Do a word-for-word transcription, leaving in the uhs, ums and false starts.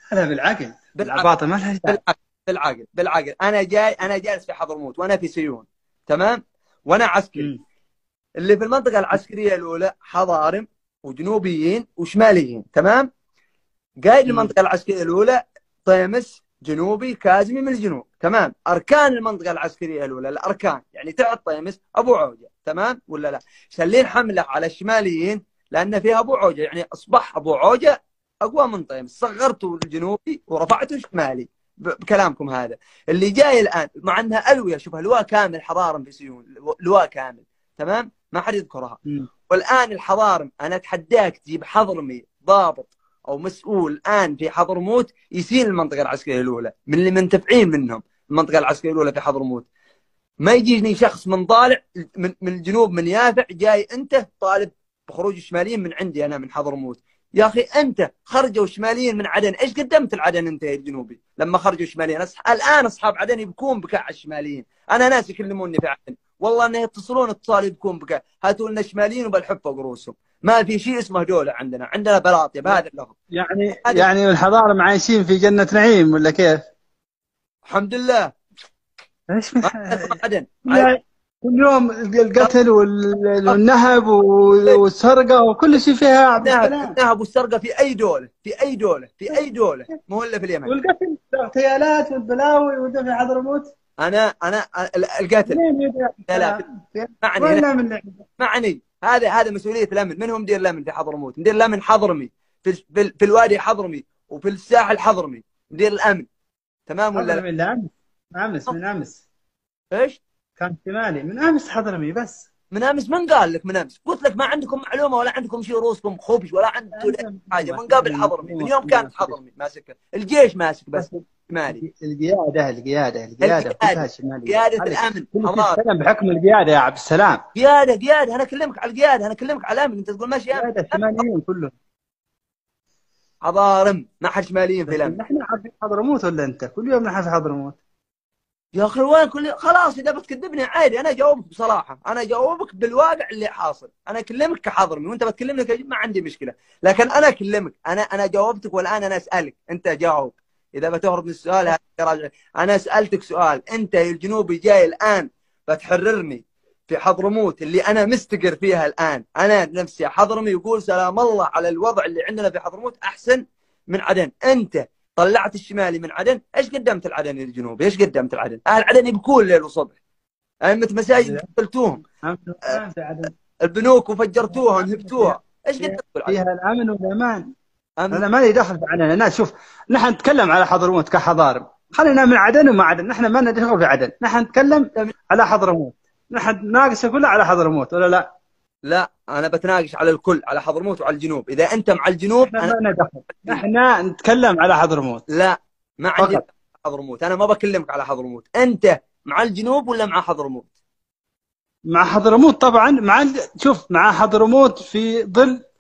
هذا بالعقل، بالعقل العباطه ما لها داعي. بالعقل بالعقل بالعقل انا جاي، انا جالس في حضرموت وانا في سيون، تمام، وانا عسكري. امم. اللي في المنطقه العسكريه الاولى حضارم وجنوبيين وشماليين، تمام. قايد امم. المنطقه العسكريه الاولى طيمس جنوبي كازمي من الجنوب، تمام. اركان المنطقه العسكريه الاولى، الاركان يعني تحت طيمس ابو عوجه، تمام ولا لا؟ شلين حمله على الشماليين لان فيها ابو عوجه، يعني اصبح ابو عوجه اقوى من طيمس، صغرته الجنوبي ورفعته الشمالي. بكلامكم هذا اللي جاي الان، مع انها الويه، شوفها لواء كامل حضارم في سيون، لواء كامل، تمام، ما حد يذكرها. امم. والان الحضارم انا اتحداك تجيب حضرمي ضابط او مسؤول الان في حضرموت يسير المنطقه العسكريه الاولى من اللي منتفعين منهم. المنطقه العسكريه الاولى في حضرموت ما يجيني شخص من طالع من, من الجنوب من يافع جاي انت طالب بخروج الشماليين من عندي انا من حضرموت. يا اخي انت خرجوا الشماليين من عدن، ايش قدمت العدن انت يا الجنوبي لما خرجوا الشماليين؟ أصح... الان اصحاب عدن يبكون بكاء على الشماليين. انا ناس يكلموني في عدن والله انه يتصلون اتصال يبكون بكاء، هاتوا لنا شماليين وبالحب فوق رؤوسهم. ما في شيء اسمه دولة عندنا، عندنا بلاطية بهذا اللفظ. يعني هذا يعني الحضاره عايشين في جنه نعيم ولا كيف؟ الحمد لله. ايش ما مح... اسمع عدن على يعني كل يوم القتل وال- والنهب والسرقه وكل شيء فيها يا عبد النهب السلام. النهب والسرقه في اي دوله، في اي دوله، في اي دوله، مو الا في اليمن. والقتل والاغتيالات والبلاوي وده في حضرموت. انا انا القتل. منين يا عبد لا لا السلام؟ معني وين هنا، لا من معني. هذا هذا مسؤوليه الامن. من هو مدير الامن في حضرموت؟ مدير الامن حضرمي في في, في الوادي حضرمي، وفي الساحل حضرمي مدير الامن، تمام ولا لا؟ حضرمي؟ اللي امس، امس من امس ايش؟ كان شمالي، من امس حضرمي بس. من امس؟ من قال لك من امس؟ قلت لك ما عندكم معلومه ولا عندكم شيء، رؤوسكم خبش ولا عندكم عندنا حاجه. معلومات، من قبل عندنا حضرمي من معلومات، يوم عندنا كانت كل شيء. حضرمي ماسكه الجيش، ماسك بس بس شمالي. القياده القياده القياده كلها القياده، شماليه، قياده هذا الامن كل شيء حضاره. يتكلم بحكم القياده يا عبد السلام. قياده قياده انا اكلمك على القياده، انا اكلمك على الامن، انت تقول ماشي امن. قياده شماليين كلهم. حضارم ما حد شماليين في بس الامن. نحن عارفين حضرموت ولا انت؟ كل يوم نحن في حضرموت. يا اخي وين كل خلاص اذا بتكذبني عادي، انا اجاوبك بصراحه، انا اجاوبك بالواقع اللي حاصل. انا اكلمك كحضرمي وانت بتكلمني كجيب، ما عندي مشكله. لكن انا اكلمك، انا انا جاوبتك والان انا اسالك انت جاوب. اذا بتهرب من السؤال هذا راجع. انا سالتك سؤال، انت يا الجنوبي جاي الان بتحررني في حضرموت اللي انا مستقر فيها الان، انا نفسي حضرمي يقول سلام الله على الوضع اللي عندنا في حضرموت احسن من عدن. انت طلعت الشمالي من عدن، ايش قدمت العدن الجنوبي؟ ايش قدمت العدن؟ اهل عدن يبكون ليل وصبح، ائمه مساجد قتلتوهم، امس عدن البنوك وفجرتوها فيها، ونهبتوها، ايش فيها قدمتوا العدن؟ فيها الامن والامان. امن. انا مالي دخل في عدن، انا شوف، نحن نتكلم على حضرموت كحضارم، خلينا من عدن وما عدن، نحن ما لنا دخل في عدن، نحن نتكلم على حضرموت. نحن ناقصه كلها على حضرموت ولا لا؟ لا انا بتناقش على الكل، على حضرموت وعلى الجنوب. اذا انت مع الجنوب نحن انا ما لنا دخل، نحن نتكلم على حضرموت لا، ما عندي فقط. دخل على حضرموت. انا ما بكلمك على حضرموت. انت مع الجنوب ولا مع حضرموت؟ مع حضرموت طبعا، مع ال- شوف، مع حضرموت في ظل